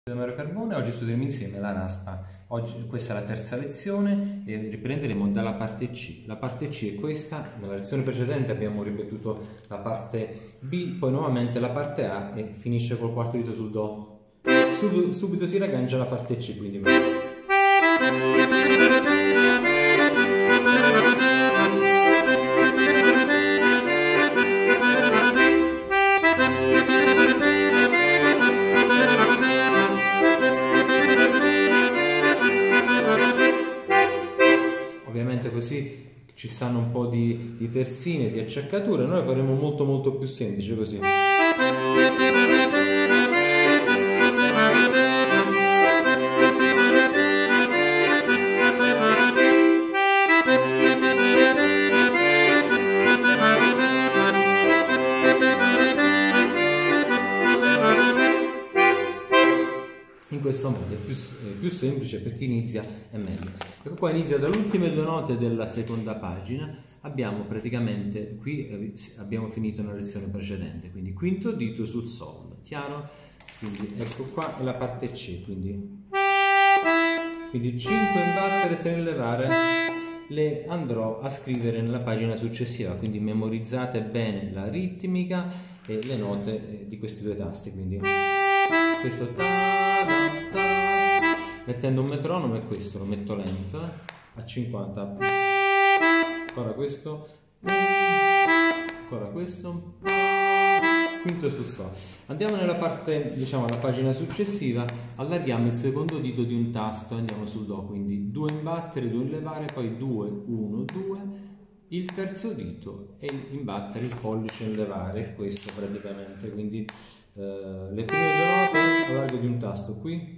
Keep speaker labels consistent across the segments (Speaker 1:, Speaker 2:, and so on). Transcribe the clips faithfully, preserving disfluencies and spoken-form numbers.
Speaker 1: Mario Carbone. Oggi studieremo insieme la raspa. Oggi, questa è la terza lezione e riprenderemo dalla parte C. La parte C è questa. Nella lezione precedente abbiamo ripetuto la parte B, poi nuovamente la parte A e finisce col quarto dito sul Do. Sub, subito si raggancia la parte C, quindi ovviamente così ci stanno un po' di, di terzine, di acciaccature. Noi faremo molto molto più semplice così. In questo modo è più, è più semplice, per chi inizia è meglio. Ecco qua, inizia dalle ultime due note della seconda pagina. Abbiamo praticamente, qui eh, abbiamo finito una lezione precedente, quindi quinto dito sul Sol, chiaro? Quindi ecco qua è la parte C, quindi, quindi cinque in battere, tre in levare, le andrò a scrivere nella pagina successiva, quindi memorizzate bene la ritmica e le note di questi due tasti, quindi questo ta, ta, ta, mettendo un metronomo, e questo lo metto lento eh, a cinquanta, ancora questo, ancora questo, quinto sul Sol. Andiamo nella parte, diciamo alla pagina successiva, allarghiamo il secondo dito di un tasto, andiamo sul Do, quindi due in battere, due in levare, poi due, uno, due, il terzo dito e in battere il pollice in levare, questo praticamente, quindi Uh, le prime due note a largo di un tasto qui,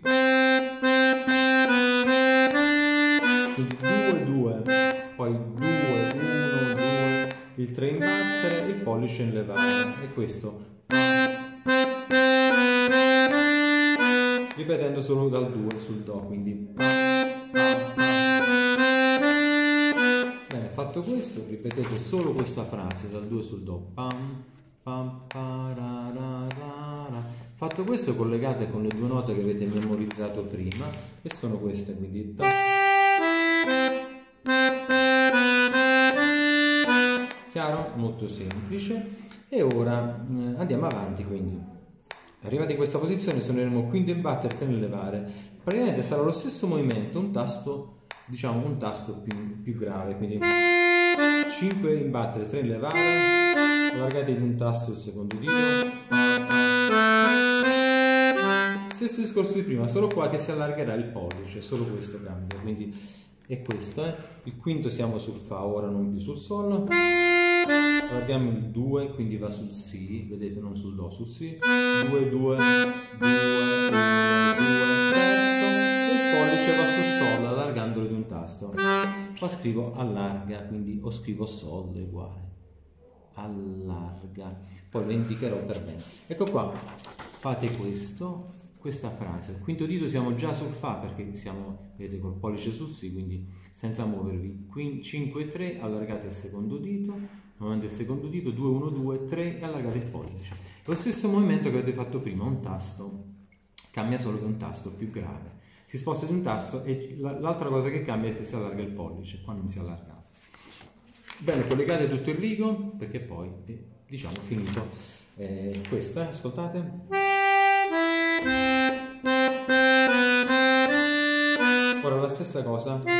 Speaker 1: due, due, poi due, uno, due, il tre in battere, il pollice in levare, e questo ripetendo solo dal due sul Do, quindi bene. Fatto questo, ripetete solo questa frase dal due sul Do, pam, pam, pararara. Fatto questo, collegate con le due note che avete memorizzato prima, e sono queste, quindi da. Chiaro? Molto semplice. E ora eh, andiamo avanti, quindi arrivati in questa posizione suoneremo quinto in battere, tre in levare. Praticamente sarà lo stesso movimento, un tasto, diciamo un tasto più, più grave, quindi cinque in battere, tre in levare, allargate in un tasto il secondo dito. Stesso discorso di prima, solo qua che si allargherà il pollice, solo questo cambia, quindi è questo, eh? Il quinto siamo sul Fa, ora non più sul Sol, allarghiamo il due, quindi va sul Si, vedete, non sul Do, sul Si, due, due, due, uno, due, terzo, e il pollice va sul Sol, allargandolo di un tasto. Qua scrivo allarga, quindi o scrivo Sol uguale, allarga, poi lo indicherò per bene. Ecco qua, fate questo, questa frase. Il quinto dito siamo già sul Fa, perché siamo, vedete, col pollice sul Si, quindi senza muovervi. cinque e tre, allargate il secondo dito, nuovamente il secondo dito, due, uno, due, tre, e allargate il pollice. Lo stesso movimento che avete fatto prima, un tasto, cambia solo che un tasto più grave. Si sposta di un tasto e l'altra cosa che cambia è che si allarga il pollice, qua non si allarga. Bene, collegate tutto il rigo, perché poi è, diciamo, finito eh, questo, eh? Ascoltate. Ora la stessa cosa, Fa.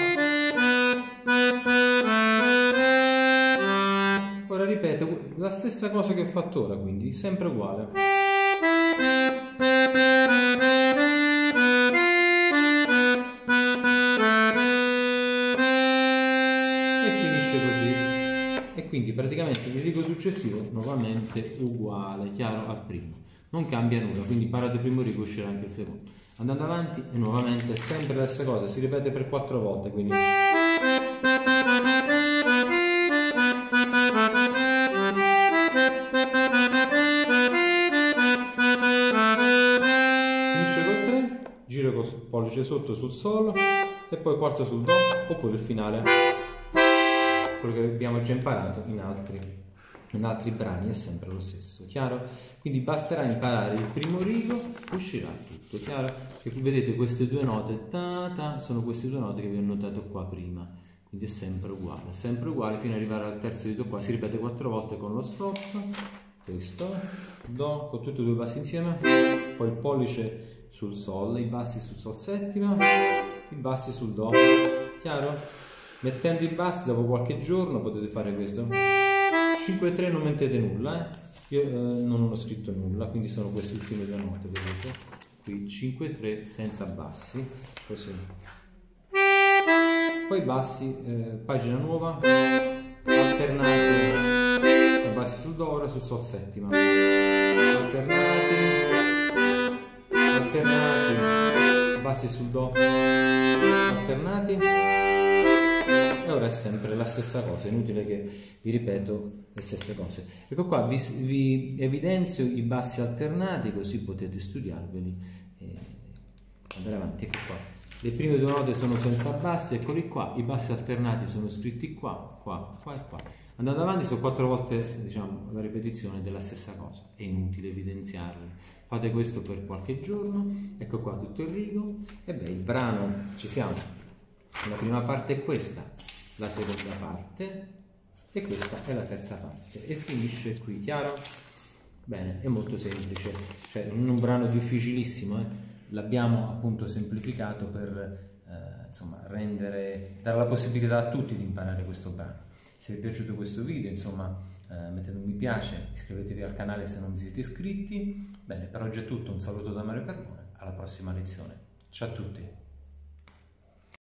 Speaker 1: Ora ripeto la stessa cosa che ho fatto ora, quindi sempre uguale. E finisce così. E quindi praticamente il rigo successivo nuovamente uguale, chiaro, al primo. Non cambia nulla, quindi parate il primo rigo, uscirà anche il secondo. Andando avanti e nuovamente sempre la stessa cosa, si ripete per quattro volte, quindi finisce col tre, giro col pollice sotto sul Sol e poi quarto sul Do, oppure il finale, quello che abbiamo già imparato in altri in altri brani è sempre lo stesso, chiaro? Quindi basterà imparare il primo rigo, uscirà tutto, chiaro? E qui vedete queste due note, ta, ta, sono queste due note che vi ho notato qua prima, quindi è sempre uguale, sempre uguale fino ad arrivare al terzo dito qua, si ripete quattro volte con lo stop, questo, do, con tutti e due i bassi insieme, poi il pollice sul sol, i bassi sul sol settima, i bassi sul do, chiaro? Mettendo i bassi dopo qualche giorno potete fare questo. cinque tre non mettete nulla, eh? Io eh, non ho scritto nulla, quindi sono queste ultime due note, vedete? Qui cinque tre senza bassi, così. Poi bassi, eh, pagina nuova, alternati, bassi sul do, ora sul sol settima, alternati, alternati, bassi sul do, alternati. E ora è sempre la stessa cosa, è inutile che vi ripeto le stesse cose. Ecco qua, vi, vi evidenzio i bassi alternati così potete studiarveli e andare avanti. Ecco qua, le prime due note sono senza bassi, eccoli qua, i bassi alternati sono scritti qua, qua, qua e qua. Andando avanti sono quattro volte, diciamo, la ripetizione della stessa cosa, è inutile evidenziarli. Fate questo per qualche giorno, ecco qua tutto il rigo, e beh, il brano, ci siamo. La prima parte è questa, la seconda parte e questa è la terza parte e finisce qui, chiaro? Bene, è molto semplice, cioè non un brano difficilissimo, eh? L'abbiamo appunto semplificato per eh, insomma rendere, dare la possibilità a tutti di imparare questo brano. Se vi è piaciuto questo video, insomma, eh, mettete un mi piace, iscrivetevi al canale se non vi siete iscritti. Bene, per oggi è tutto, un saluto da Mario Carbone, alla prossima lezione, ciao a tutti!